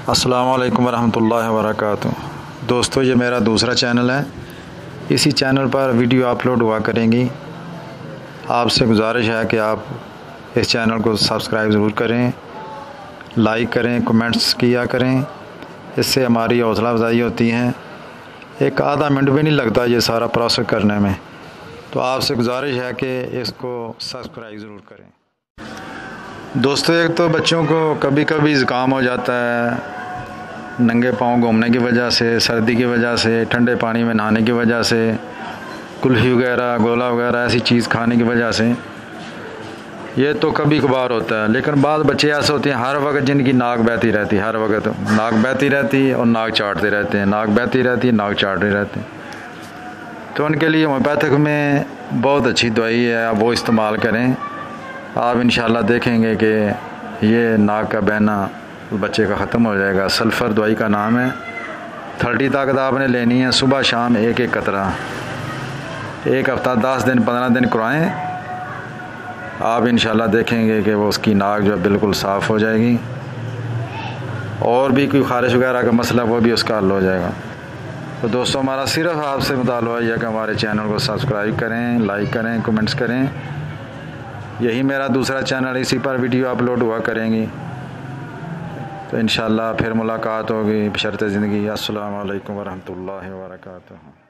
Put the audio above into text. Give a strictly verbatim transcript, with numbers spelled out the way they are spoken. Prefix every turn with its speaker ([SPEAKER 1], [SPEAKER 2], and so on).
[SPEAKER 1] अस्सलाम वालेकुम रहमतुल्लाहि व बरकातुहू। दोस्तों, ये मेरा दूसरा चैनल है। इसी चैनल पर वीडियो अपलोड हुआ करेंगी। आपसे गुजारिश है कि आप इस चैनल को सब्सक्राइब ज़रूर करें, लाइक करें, कमेंट्स किया करें। इससे हमारी हौसला अफजाई होती है। एक आधा मिनट भी नहीं लगता ये सारा प्रोसेस करने में, तो आपसे गुजारिश है कि इसको सब्सक्राइब ज़रूर करें। दोस्तों, एक तो बच्चों को कभी कभी ज़ुकाम हो जाता है, नंगे पाँव घूमने की वजह से, सर्दी की वजह से, ठंडे पानी में नहाने की वजह से, कुल्फ़ी वगैरह, गोला वगैरह ऐसी चीज़ खाने की वजह से। ये तो कभी कभार होता है, लेकिन बाद बच्चे ऐसे होते हैं हर वक्त जिनकी नाक बहती रहती है, हर वक्त नाक बहती रहती है और नाक चाटते रहते हैं, नाक बहती रहती है, नाक चाटते रहते हैं। तो उनके लिए होम्योपैथिक में बहुत अच्छी दवाई है, आप वो इस्तेमाल करें। आप इंशाल्लाह देखेंगे कि ये नाक का बहना बच्चे का ख़त्म हो जाएगा। सल्फ़र दवाई का नाम है। थर्टी ताकत आपने लेनी है, सुबह शाम एक एक कतरा, एक हफ़्ता दस दिन पंद्रह दिन करवाएँ। आप इंशाल्लाह देखेंगे कि वो उसकी नाक जो है बिल्कुल साफ़ हो जाएगी, और भी कोई ख़ारिश वगैरह का मसला वो भी उसका हल हो जाएगा। तो दोस्तों, हमारा सिर्फ आपसे मुतालबा है कि हमारे चैनल को सब्सक्राइब करें, लाइक करें, कमेंट्स करें। यही मेरा दूसरा चैनल, इसी पर वीडियो अपलोड हुआ करेंगी। तो इंशाल्लाह फिर मुलाकात होगी बशर्ते ज़िंदगी। अस्सलाम वालेकुम व रहमतुल्लाहि व बरकातुहू।